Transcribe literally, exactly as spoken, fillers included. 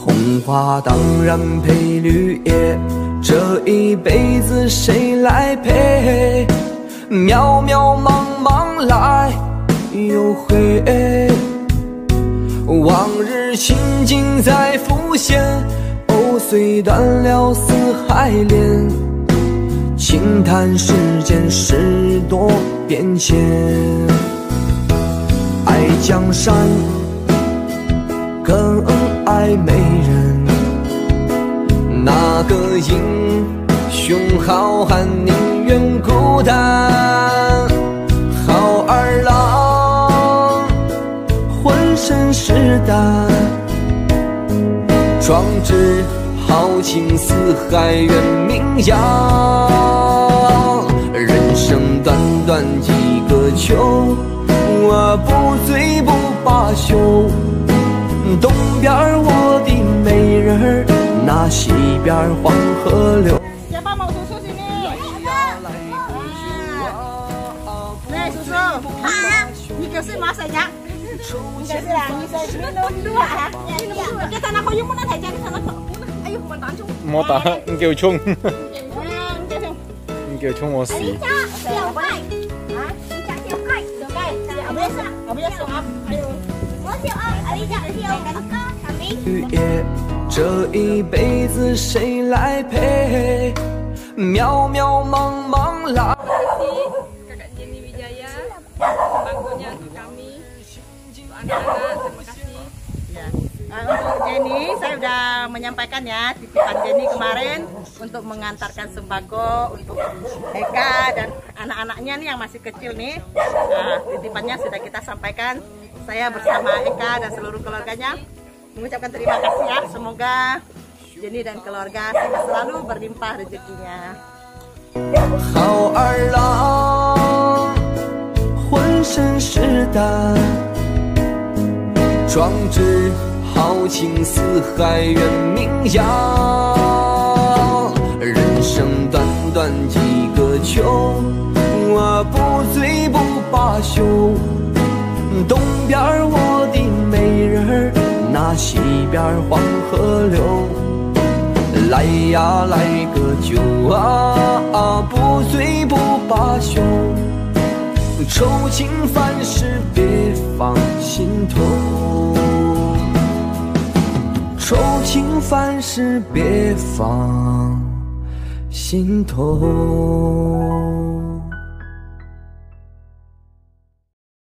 红花当然配绿叶，这一辈子谁来陪？渺渺茫茫来又回，往日情景再浮现。藕虽断了丝还连，轻叹世间事多变迁。爱江山更爱美人，那个英雄好汉宁愿孤单。好儿郎浑身是胆，壮志豪情四海远名扬。人生短短几个秋，我不醉不罢休。东边我的美人儿，那西边黄河流。 Siapa mau susu sini? Nih susu. Ah, ini kasih mas aja. Kasih lah, ini saya minum dua ya. Minum dua. Kita nak koyong mana aja di sana. Ayo, mantan chung. Mau tak kêu chung. Kêu chung. Kêu chung mau xí. Siapa kai? Hah? Siapa kai? Siapa kai? Siapa biasa? Siapa biasa? Ayo. 绿叶，这一辈子谁来陪？渺渺茫茫来。 Kakak Jenny Wijaya, sembakonya untuk kami, untuk anak-anak, terima kasih. Ya. Nah, untuk Jenny, saya sudah menyampaikan ya titipan Jenny kemarin untuk mengantarkan sembako untuk Eka dan anak-anaknya nih yang masih kecil nih. Nah, titipannya sudah kita sampaikan. Saya bersama Eka dan seluruh keluarganya mengucapkan terima kasih ya. Semoga Jenny dan keluarga selalu berlimpah rezekinya. 好儿郎，浑身是胆，壮志豪情四海远名扬。人生短短几个秋，我不醉不罢休。东边我的美人儿，那西边黄河流。 来呀来个酒啊，不醉不罢休。愁情烦事别放心头，愁情烦事别放心头。